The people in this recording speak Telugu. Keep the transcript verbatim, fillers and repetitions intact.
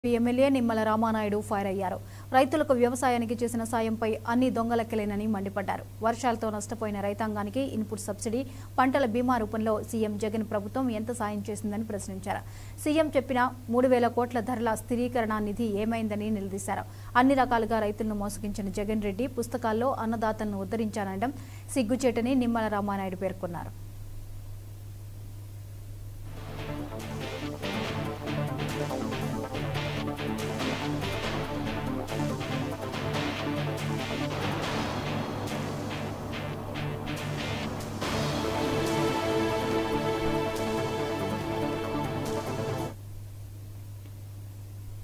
ఎమ్మెల్యే నిమ్మల రామా నాయుడు ఫైర్ అయ్యారు. రైతులకు వ్యవసాయానికి చేసిన సాయంపై అన్ని దొంగలెక్కలేనని మండిపడ్డారు. వర్షాలతో నష్టపోయిన రైతాంగానికి ఇన్పుట్ సబ్సిడీ, పంటల బీమా రూపంలో సీఎం జగన్ ప్రభుత్వం ఎంత సాయం చేసిందని ప్రశ్నించారు. సీఎం చెప్పిన మూడు వేల కోట్ల ధరల స్థిరీకరణ నిధి ఏమైందని నిలదీశారు. అన్ని రకాలుగా రైతులను మోసగించిన జగన్ రెడ్డి పుస్తకాల్లో అన్నదాతలను ఉద్ధరించానడం సిగ్గుచేటని నిమ్మల రామా నాయుడు పేర్కొన్నారు.